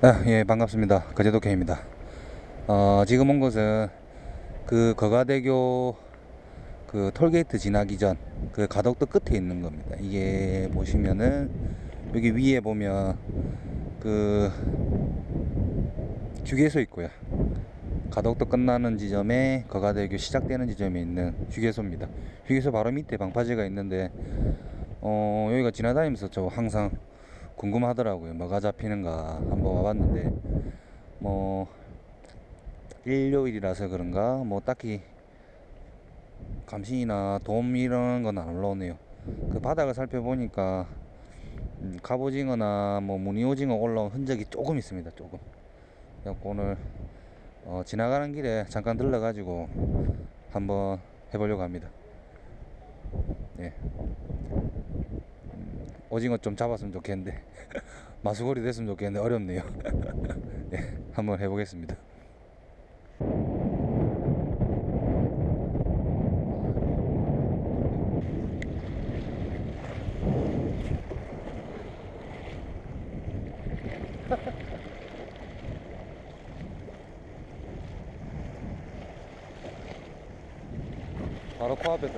예, 반갑습니다. 거제도케입니다. 지금 온 곳은 그 거가대교 그 톨게이트 지나기 전 그 가덕도 끝에 있는 겁니다. 이게 보시면은 여기 위에 보면 그 휴게소 있고요. 가덕도 끝나는 지점에 거가대교 시작되는 지점에 있는 휴게소입니다. 휴게소 바로 밑에 방파제가 있는데 여기가 지나다니면서 저 항상 궁금하더라고요. 뭐가 잡히는가 한번 와봤는데 뭐 일요일이라서 그런가 뭐 딱히 감신이나 돔 이런 건 안 올라오네요. 그 바닥을 살펴보니까 갑오징어나 뭐 무늬오징어 올라온 흔적이 조금 있습니다. 조금. 그래서 오늘 지나가는 길에 잠깐 들러가지고 한번 해보려고 합니다. 네. 오징어 좀 잡았으면 좋겠는데 마수거리 됐으면 좋겠는데 어렵네요. 네, 한번 해보겠습니다. 바로 코앞에서.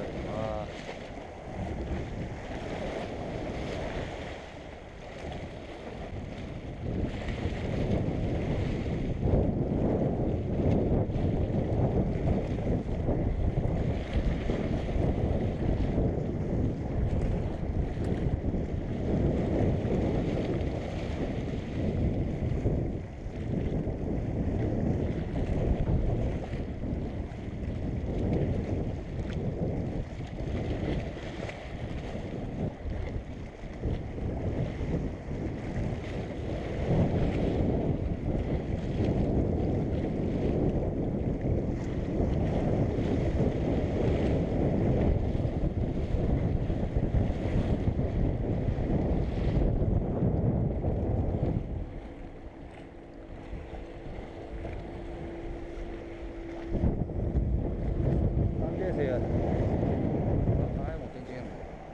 딴 데서 해야 돼. 아이 못 땡기겠네.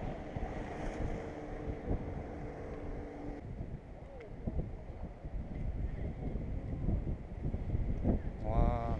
와.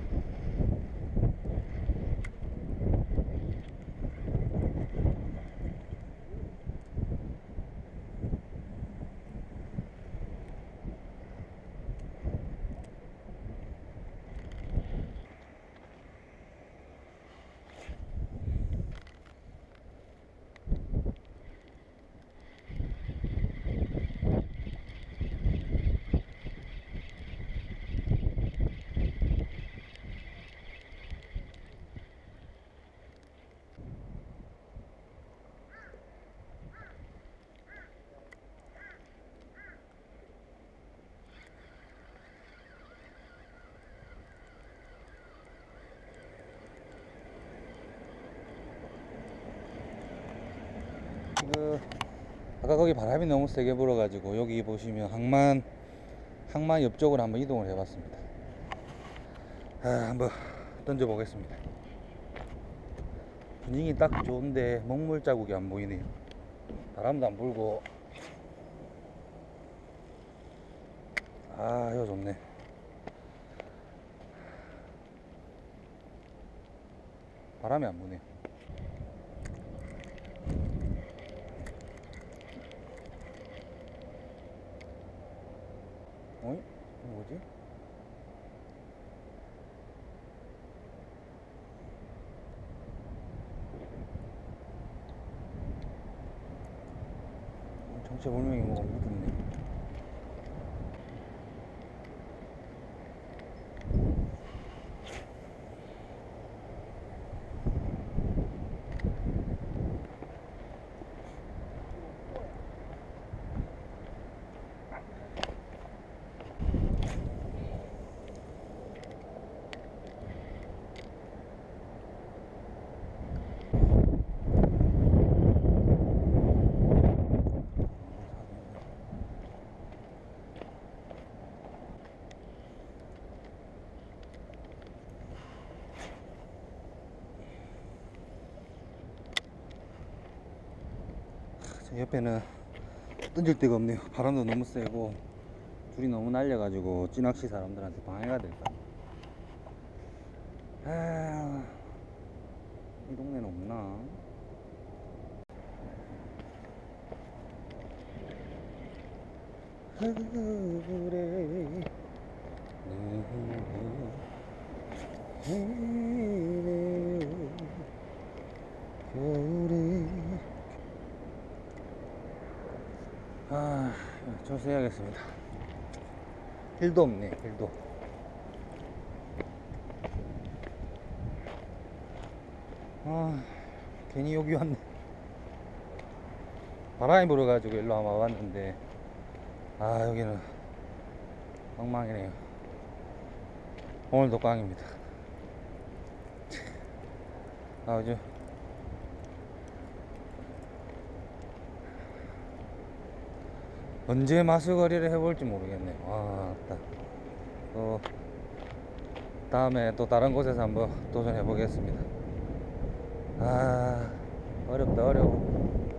그 아까 거기 바람이 너무 세게 불어가지고 여기 보시면 항만 옆쪽으로 한번 이동을 해봤습니다. 한번 던져 보겠습니다. 분위기 딱 좋은데 먹물 자국이 안 보이네요. 바람도 안 불고. 이거 좋네. 바람이 안 부네요. 어이? 이거 뭐지? 정체 불명이 뭐가 묻었네. 옆에는 던질 데가 없네요. 바람도 너무 세고 줄이 너무 날려가지고 찌낚시 사람들한테 방해가 될까. 아, 이 동네는 없나? 그래 겨울에 아 조수해야겠습니다. 길도 없네. 길도. 아 괜히 여기 왔네. 바람이 불어가지고 일로 한번 와봤는데 아 여기는 엉망이네요. 오늘도 꽝입니다. 아주 언제 마수거리를 해볼지 모르겠네요. 와, 또 다음에 또 다른 곳에서 한번 도전해 보겠습니다. 아 어렵다 어려워.